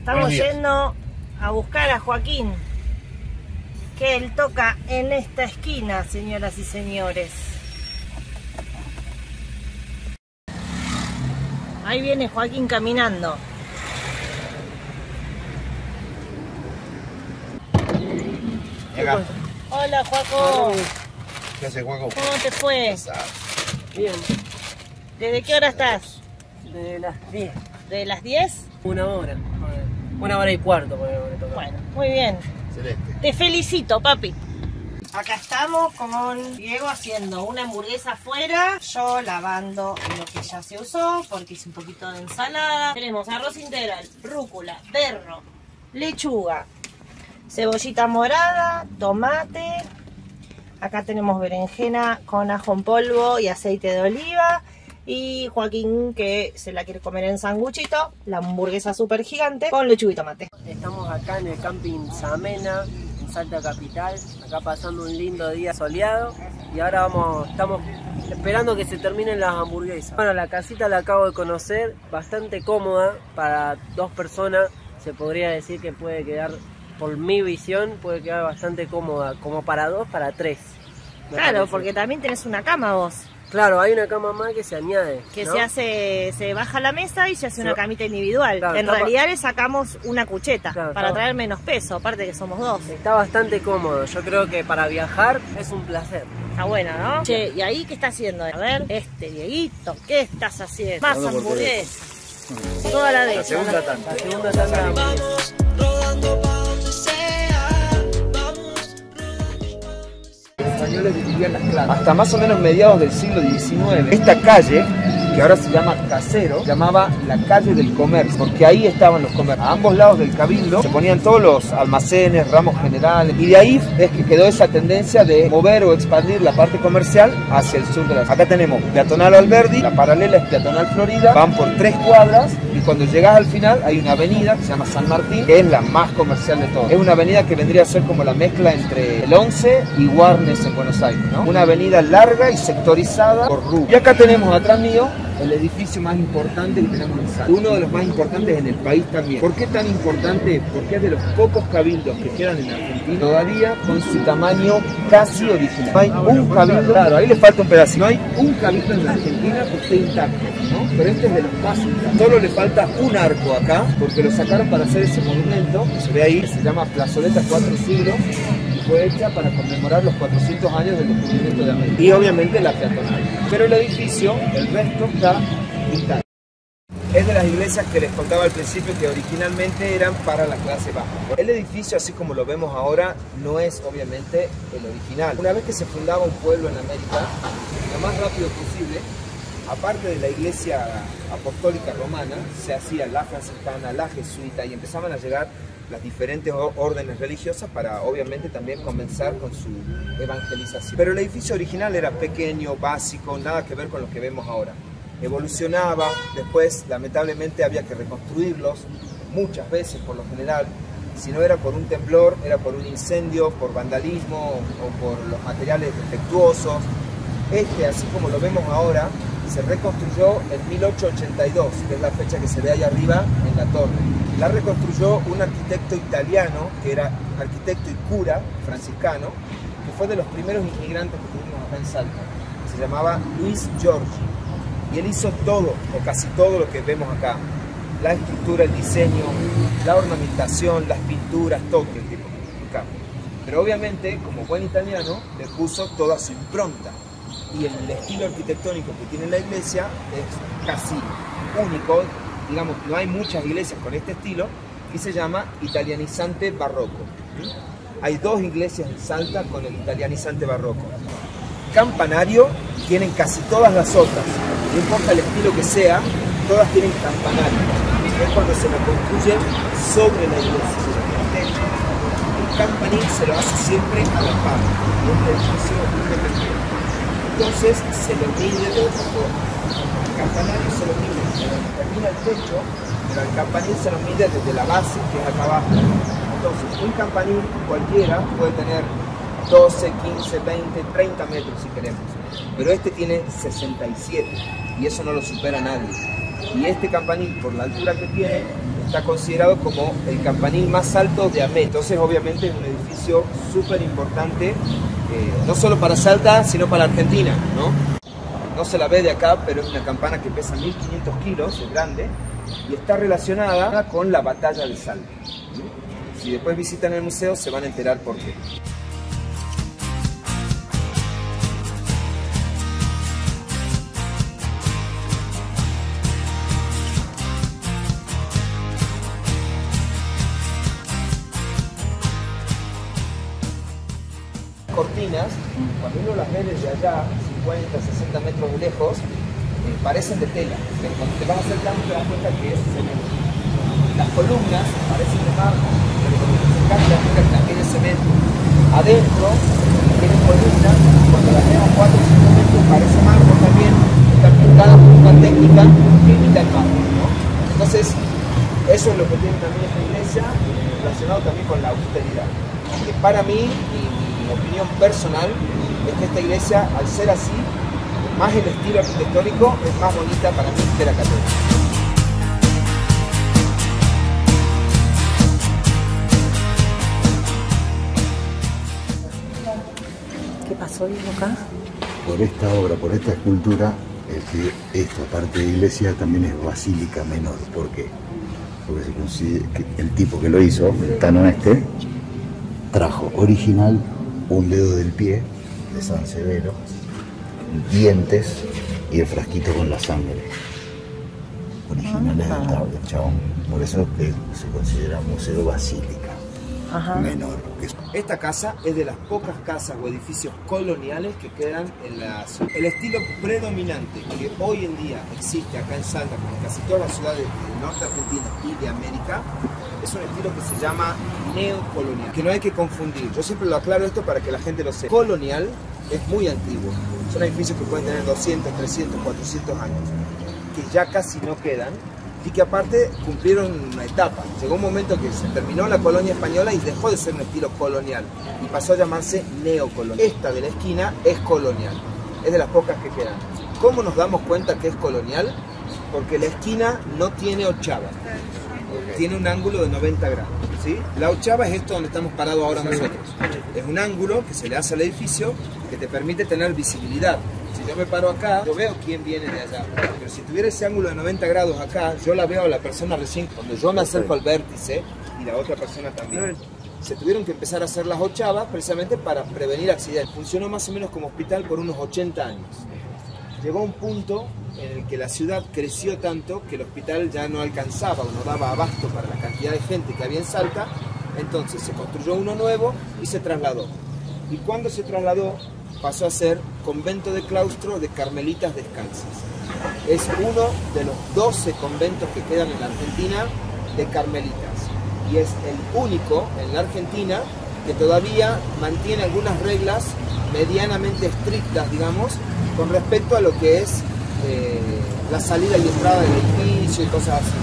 Estamos yendo a buscar a Joaquín, que él toca en esta esquina, señoras y señores. Ahí viene Joaquín caminando. Acá. Hola, Joaco. ¿Qué haces, Juaco? ¿Cómo te fue? Bien, ¿Desde qué hora estás? de las 10. ¿De las 10? Una hora. 1 hora y cuarto me toca. Bueno, muy bien. Celeste. Te felicito, papi. Acá estamos con Diego haciendo una hamburguesa afuera, yo lavando lo que ya se usó porque hice un poquito de ensalada. Tenemos arroz integral, rúcula, berro, lechuga, cebollita morada, tomate. Acá tenemos berenjena con ajo en polvo y aceite de oliva. Y Joaquín, que se la quiere comer en sanguchito, la hamburguesa súper gigante con lechuga y tomate. Estamos acá en el camping Samena, en Salta Capital, acá pasando un lindo día soleado y ahora estamos esperando que se terminen las hamburguesas. Bueno, la casita la acabo de conocer, bastante cómoda para 2 personas, se podría decir que puede quedar, por mi visión, puede quedar bastante cómoda, como para 2, para 3. Claro, porque también tenés una cama vos. Claro, hay una cama más que se añade, Que ¿no? se baja la mesa y se hace una camita individual. Claro, en realidad le sacamos una cucheta, Claro, para está- traer menos peso, aparte que somos 2. Está bastante cómodo, yo creo que para viajar es un placer. Está bueno, ¿no? Che, ¿y ahí qué está haciendo? A ver, Dieguito, ¿qué estás haciendo? Más hamburguesas. Toda la vez. La segunda tanda. Vamos rodando pa' donde sea. Españoles dividían las clases. Hasta más o menos mediados del siglo XIX, esta calle, que ahora se llama Casero, llamaba la calle del comercio, porque ahí estaban los comercios. A ambos lados del cabildo se ponían todos los almacenes, ramos generales, y de ahí es que quedó esa tendencia de mover o expandir la parte comercial hacia el sur de la ciudad. Acá tenemos Peatonal Alberdi, la paralela es Peatonal Florida, van por 3 cuadras, y cuando llegas al final hay una avenida que se llama San Martín, que es la más comercial de todas. Es una avenida que vendría a ser como la mezcla entre el 11 y Warnes en Buenos Aires, ¿no? Una avenida larga y sectorizada por rutas. Y acá tenemos atrás mío el edificio más importante que tenemos en Salta. Uno de los más importantes en el país también. ¿Por qué tan importante? Porque es de los pocos cabildos que quedan en Argentina todavía con su tamaño casi original. No hay un cabildo, claro, ahí le falta un pedacito. No hay un cabildo en la Argentina que esté intacto, ¿no? Pero este es de los más intactos. Solo le falta un arco acá, porque lo sacaron para hacer ese monumento, que se ve ahí, se llama Plazoleta 4 Siglos. Fue hecha para conmemorar los 400 años del descubrimiento de América. Y obviamente la peatonal. Pero el edificio, el resto está intacto. Es de las iglesias que les contaba al principio que originalmente eran para la clase baja. El edificio, así como lo vemos ahora, no es obviamente el original. Una vez que se fundaba un pueblo en América, lo más rápido posible, aparte de la iglesia apostólica romana, se hacía la franciscana, la jesuita, y empezaban a llegar las diferentes órdenes religiosas para obviamente también comenzar con su evangelización. Pero el edificio original era pequeño, básico, nada que ver con lo que vemos ahora. Evolucionaba, después lamentablemente había que reconstruirlos muchas veces por lo general. Si no era por un temblor, era por un incendio, por vandalismo o por los materiales defectuosos. Así como lo vemos ahora, se reconstruyó en 1882, que es la fecha que se ve ahí arriba en la torre. La reconstruyó un arquitecto italiano, que era arquitecto y cura franciscano, que fue de los primeros inmigrantes que tuvimos acá en Salta. Se llamaba Luis Giorgi. Y él hizo todo, o casi todo lo que vemos acá. La estructura, el diseño, la ornamentación, las pinturas, todo el tipo. Pero obviamente, como buen italiano, le puso toda su impronta. Y el estilo arquitectónico que tiene la iglesia es casi único, digamos, no hay muchas iglesias con este estilo, y se llama italianizante barroco. Hay 2 iglesias en Salta con el italianizante barroco. Campanario tienen casi todas las otras, no importa el estilo que sea, todas tienen campanario. Es cuando se reconstruyen sobre la iglesia. El campanil se lo hace siempre a la par, y es el edificio independiente. Entonces se lo mide de otra forma. El campanario se lo mide donde termina el techo, pero el campanil se lo mide desde la base, que es acá abajo. Entonces, un campanil cualquiera puede tener 12, 15, 20, 30 metros si queremos. Pero este tiene 67 y eso no lo supera nadie. Y este campanil, por la altura que tiene, está considerado como el campanil más alto de América. Entonces obviamente es un edificio súper importante, no solo para Salta, sino para Argentina, ¿no? No se la ve de acá, pero es una campana que pesa 1500 kilos, es grande, y está relacionada con la batalla de Salta. Si después visitan el museo se van a enterar por qué. Cortinas, cuando uno las ve desde allá, 50, 60 metros de lejos, parecen de tela, pero cuando te vas acercando te das cuenta que es cemento. Las columnas parecen de mármol, pero cuando te acercas te das cuenta que también es cemento. Adentro tienen columnas, cuando las vemos 4 o 5 metros parece mármol también, están pintadas con una técnica que imita el mármol, ¿no? Entonces, eso es lo que tiene también esta iglesia, relacionado también con la austeridad. Que para mí, mi opinión personal, es que esta iglesia, al ser así, más el estilo arquitectónico, es más bonita para mí que la catedral. ¿Qué pasó, Diego, acá? Por esta obra, por esta escultura, esta parte de iglesia también es basílica menor. ¿Por qué? Porque se considera que el tipo que lo hizo, el Tano este, trajo original un dedo del pie de San Severo, dientes y el frasquito con la sangre. Originales del chabón. Por eso que se considera museo basílica menor. Esta casa es de las pocas casas o edificios coloniales que quedan en la ciudad. El estilo predominante que hoy en día existe acá en Salta, como en casi todas las ciudades del norte argentino y de América, es un estilo que se llama neocolonial, que no hay que confundir. Yo siempre lo aclaro esto para que la gente lo sepa. Colonial es muy antiguo. Son edificios que pueden tener 200, 300, 400 años, que ya casi no quedan, y que aparte cumplieron una etapa. Llegó un momento que se terminó la colonia española y dejó de ser un estilo colonial y pasó a llamarse neocolonial. Esta de la esquina es colonial, es de las pocas que quedan. ¿Cómo nos damos cuenta que es colonial? Porque la esquina no tiene ochava, tiene un ángulo de 90 grados. ¿Sí? La ochava es esto donde estamos parados ahora nosotros. Es un ángulo que se le hace al edificio que te permite tener visibilidad. Si yo me paro acá, yo veo quién viene de allá. Pero si tuviera ese ángulo de 90 grados acá, yo la veo a la persona recién. Cuando yo me acerco al vértice y la otra persona también. Se tuvieron que empezar a hacer las ochavas precisamente para prevenir accidentes. Funcionó más o menos como hospital por unos 80 años. Llegó un punto en el que la ciudad creció tanto que el hospital ya no alcanzaba o no daba abasto para la cantidad de gente que había en Salta. Entonces se construyó uno nuevo y se trasladó. Y cuando se trasladó pasó a ser convento de claustro de carmelitas descalzas. Es uno de los 12 conventos que quedan en la Argentina de carmelitas. Y es el único en la Argentina que todavía mantiene algunas reglas medianamente estrictas, digamos, con respecto a lo que es la salida y entrada del edificio y cosas así.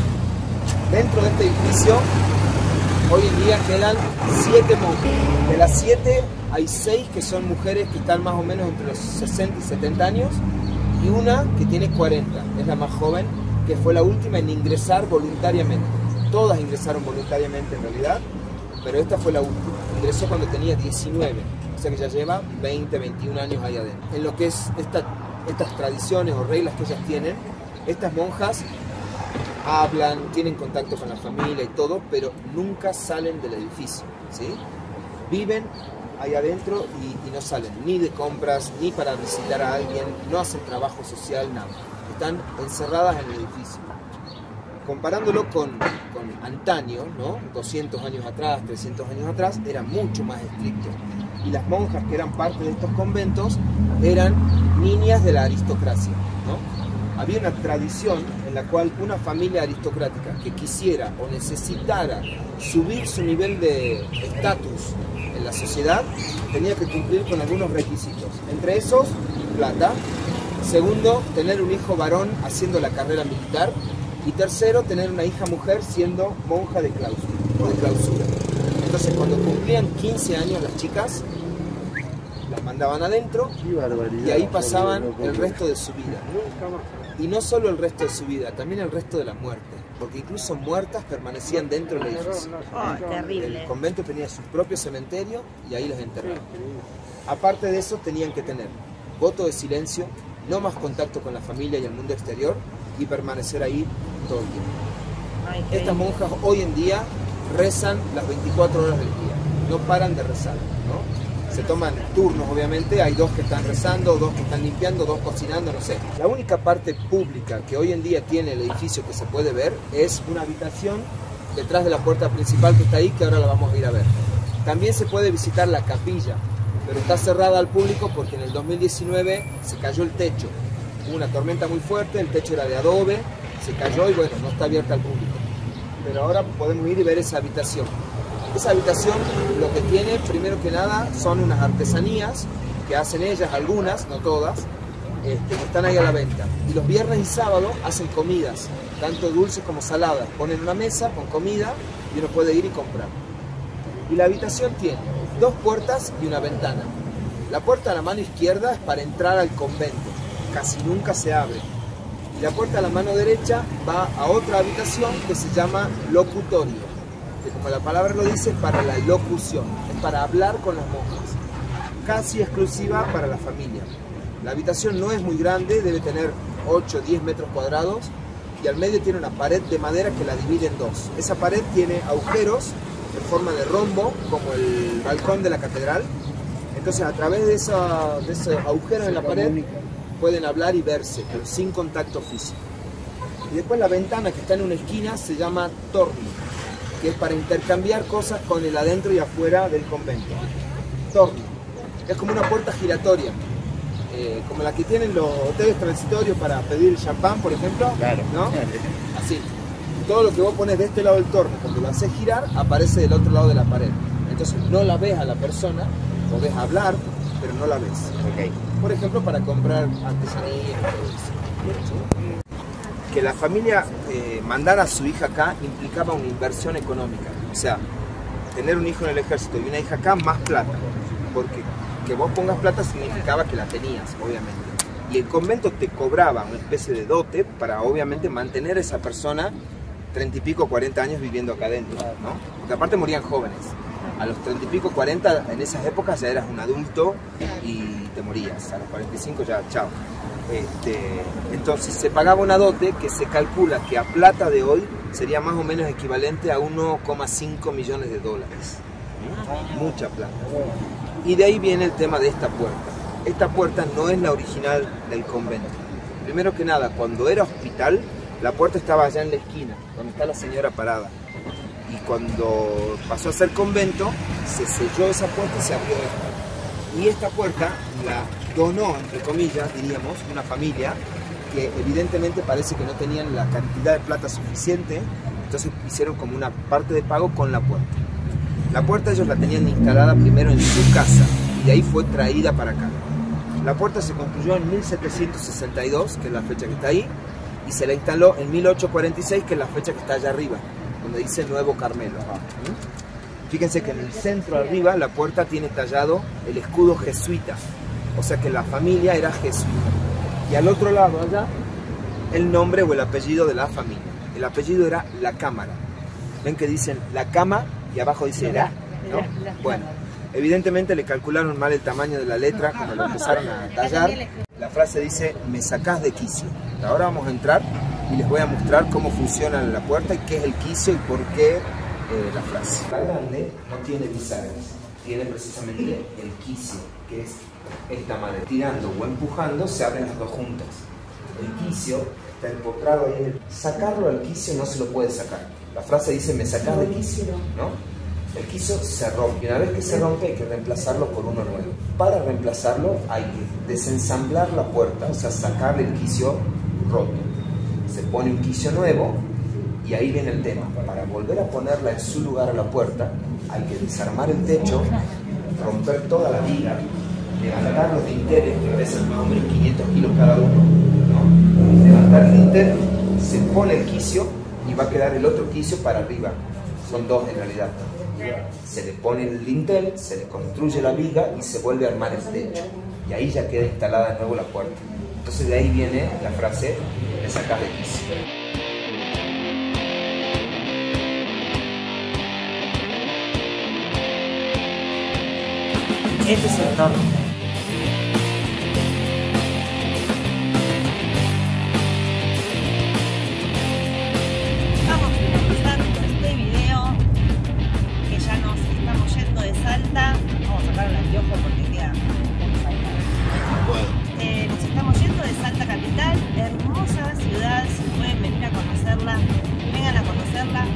Dentro de este edificio, hoy en día quedan 7 monjas. De las 7 hay 6 que son mujeres que están más o menos entre los 60 y 70 años y una que tiene 40, es la más joven, que fue la última en ingresar voluntariamente. Todas ingresaron voluntariamente en realidad, pero esta fue la última. Ingresó cuando tenía 19, o sea que ya lleva 20, 21 años ahí adentro. En lo que es estas tradiciones o reglas que ellas tienen, estas monjas hablan, tienen contacto con la familia y todo, pero nunca salen del edificio, ¿sí? Viven ahí adentro y no salen ni de compras, ni para visitar a alguien, no hacen trabajo social, nada. Están encerradas en el edificio. Comparándolo con antaño, ¿no? 200 años atrás, 300 años atrás, era mucho más estricto. Y las monjas que eran parte de estos conventos eran niñas de la aristocracia, ¿no? Había una tradición en la cual una familia aristocrática que quisiera o necesitara subir su nivel de estatus en la sociedad, tenía que cumplir con algunos requisitos. Entre esos, plata. Segundo, tener un hijo varón haciendo la carrera militar. Y tercero, tener una hija mujer siendo monja de claustro o de clausura. Entonces, cuando cumplían 15 años las chicas, las mandaban adentro y ahí pasaban el resto de su vida. Y no solo el resto de su vida, también el resto de la muerte, porque incluso muertas permanecían dentro del edificio. Terrible. El convento tenía su propio cementerio y ahí los enterraban. Aparte de eso, tenían que tener voto de silencio, no más contacto con la familia y el mundo exterior y permanecer ahí todo el tiempo. Ay, qué Estas lindo. monjas hoy en día rezan las 24 horas del día, no paran de rezar, ¿no? Se toman turnos, obviamente, hay 2 que están rezando, 2 que están limpiando, 2 cocinando, no sé. La única parte pública que hoy en día tiene el edificio que se puede ver es una habitación detrás de la puerta principal que está ahí, que ahora la vamos a ir a ver. También se puede visitar la capilla, pero está cerrada al público porque en el 2019 se cayó el techo. Hubo una tormenta muy fuerte, el techo era de adobe, se cayó y bueno, no está abierta al público. Pero ahora podemos ir y ver esa habitación. Esa habitación lo que tiene, primero que nada, son unas artesanías que hacen ellas, algunas, no todas, que están ahí a la venta. Y los viernes y sábados hacen comidas, tanto dulces como saladas. Ponen una mesa con comida y uno puede ir y comprar. Y la habitación tiene 2 puertas y una ventana. La puerta a la mano izquierda es para entrar al convento, casi nunca se abre. Y la puerta a la mano derecha va a otra habitación que se llama locutorio, que como la palabra lo dice, es para la locución, es para hablar con las monjas, casi exclusiva para la familia. La habitación no es muy grande, debe tener 8 o 10 metros cuadrados y al medio tiene una pared de madera que la divide en 2. Esa pared tiene agujeros en forma de rombo, como el balcón de la catedral. Entonces a través de esos agujeros en la pared pueden hablar y verse, pero sin contacto físico. Y después la ventana que está en una esquina se llama torno, que es para intercambiar cosas con el adentro y afuera del convento. Torno. Es como una puerta giratoria, como la que tienen los hoteles transitorios para pedir champán, por ejemplo. Claro. ¿No? Así. Todo lo que vos pones de este lado del torno, cuando lo haces girar, aparece del otro lado de la pared. Entonces no la ves a la persona, podés hablar, pero no la ves. Ok. Por ejemplo, para comprar artesanías y todo eso. Que la familia mandara a su hija acá implicaba una inversión económica. O sea, tener un hijo en el ejército y una hija acá, más plata. Porque que vos pongas plata significaba que la tenías, obviamente. Y el convento te cobraba una especie de dote para, obviamente, mantener a esa persona 30 y pico, 40 años viviendo acá adentro, ¿no? Porque aparte morían jóvenes. A los 30 y pico, 40, en esas épocas ya eras un adulto y te morías. A los 45 ya, chao. Entonces se pagaba una dote que se calcula que a plata de hoy sería más o menos equivalente a 1,5 millones de dólares. Mucha plata. Y de ahí viene el tema de esta puerta. Esta puerta no es la original del convento. Primero que nada, cuando era hospital, la puerta estaba allá en la esquina, donde está la señora parada. Y cuando pasó a ser convento, se selló esa puerta y se abrió esta. Y esta puerta la donó, entre comillas, diríamos, una familia que evidentemente parece que no tenían la cantidad de plata suficiente, entonces hicieron como una parte de pago con la puerta. La puerta ellos la tenían instalada primero en su casa y de ahí fue traída para acá. La puerta se construyó en 1762, que es la fecha que está ahí, y se la instaló en 1846, que es la fecha que está allá arriba, donde dice Nuevo Carmelo. Fíjense que en el centro arriba la puerta tiene tallado el escudo jesuita, o sea que la familia era jesuita. Y al otro lado allá, el nombre o el apellido de la familia. El apellido era La Cámara. Ven que dicen La Cama y abajo dice La, ¿no? Bueno, evidentemente le calcularon mal el tamaño de la letra cuando lo empezaron a tallar. La frase dice, me sacás de quicio. Ahora vamos a entrar y les voy a mostrar cómo funciona la puerta y qué es el quicio y por qué la frase. La grande no tiene bisagras, tiene precisamente el quicio, que es esta madera. Tirando o empujando se abren las dos juntas. El quicio está empotrado ahí en el... Sacarlo al quicio no se lo puede sacar. La frase dice, me sacás de quicio, ¿no? El quicio se rompe, y una vez que se rompe hay que reemplazarlo por uno nuevo. Para reemplazarlo hay que desensamblar la puerta, o sea, sacarle el quicio roto. Se pone un quicio nuevo y ahí viene el tema. Para volver a ponerla en su lugar a la puerta hay que desarmar el techo, romper toda la viga, levantar los dinteles, que pesan más o menos 500 kilos cada uno, ¿no? Levantar el dintel, se pone el quicio y va a quedar el otro quicio para arriba. Son dos en realidad. Se le pone el dintel, se le construye la viga y se vuelve a armar el techo. Y ahí ya queda instalada de nuevo la puerta. Entonces de ahí viene la frase, le sacás de quicio. Este es el entorno. Estamos finalizando este video, que ya nos estamos yendo de Salta. Vamos a sacar el anteojo porque queda nos estamos yendo de Salta capital. Hermosa ciudad, si pueden venir a conocerla, vengan a conocerla.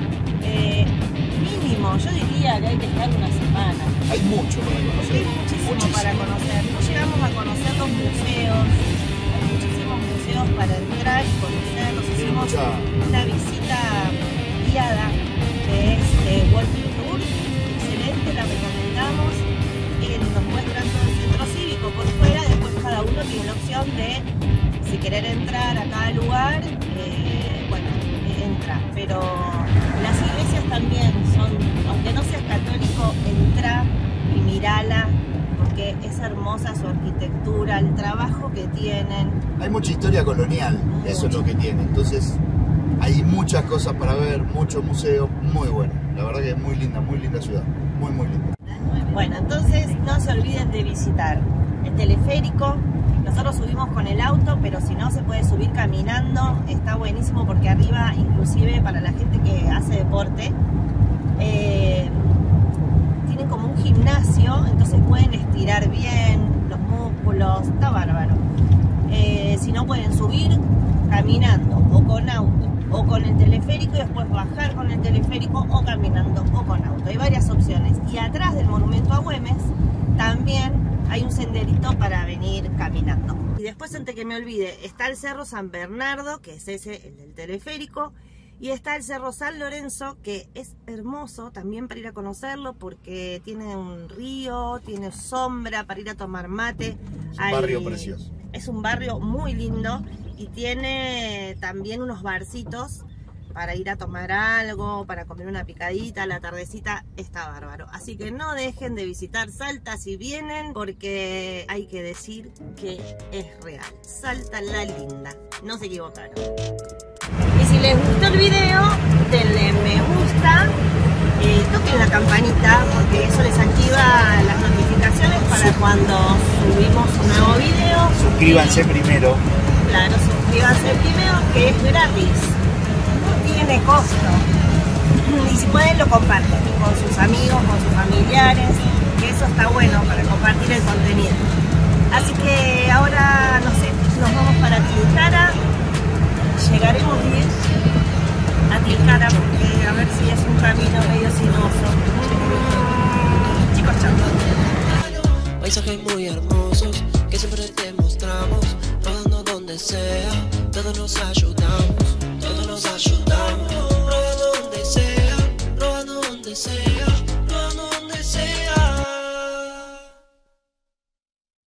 Mínimo, yo diría que hay que estar una semana. Hay mucho para conocer. Hay muchísimo para conocer. No llegamos a conocer los museos. Hay muchísimos museos para entrar y conocerlos. Hicimos una visita guiada que es Walking Tour. Excelente, la recomendamos. Nos muestran todo el centro cívico por fuera. Después cada uno tiene la opción de, si querer entrar a cada lugar, bueno, entra. Pero las iglesias también son, aunque no seas católico, entra y mirala, porque es hermosa su arquitectura, el trabajo que tienen. Hay mucha historia colonial, eso es lo que tiene. Entonces hay muchas cosas para ver, muchos museos, muy bueno. La verdad que es muy linda ciudad, muy linda. Bueno, entonces no se olviden de visitar el teleférico. Nosotros subimos con el auto, pero si no se puede subir caminando. Está buenísimo porque arriba, inclusive para la gente que hace deporte, tienen como un gimnasio, entonces pueden estirar bien los músculos, está bárbaro. Si no, pueden subir caminando o con auto o con el teleférico y después bajar con el teleférico o caminando o con auto. Hay varias opciones. Y atrás del monumento a Güemes también hay un senderito para venir caminando. Y después, antes que me olvide, está el Cerro San Bernardo, que es ese, el del teleférico. Y está el Cerro San Lorenzo, que es hermoso también para ir a conocerlo, porque tiene un río, tiene sombra para ir a tomar mate. Es un barrio precioso. Es un barrio muy lindo y tiene también unos barcitos para ir a tomar algo, para comer una picadita, la tardecita, está bárbaro. Así que no dejen de visitar Salta si vienen, porque hay que decir que es real. Salta la linda, no se equivocaron. Y si les gustó el video, denle me gusta, toquen la campanita, porque eso les activa las notificaciones para cuando subimos un nuevo video. Suscríbanse primero. Claro, suscríbanse primero, que es gratis. Tiene costo, y si pueden lo comparten con sus amigos, con sus familiares, que eso está bueno para compartir el contenido. Así que ahora, no sé, nos vamos para Tilcara, llegaremos bien a Tilcara, porque a ver si es un camino medio sinuoso. Chicos, chao. Paisajes muy hermosos que siempre te mostramos, rodando donde sea, todos nos ayudamos, todos nos ayudamos.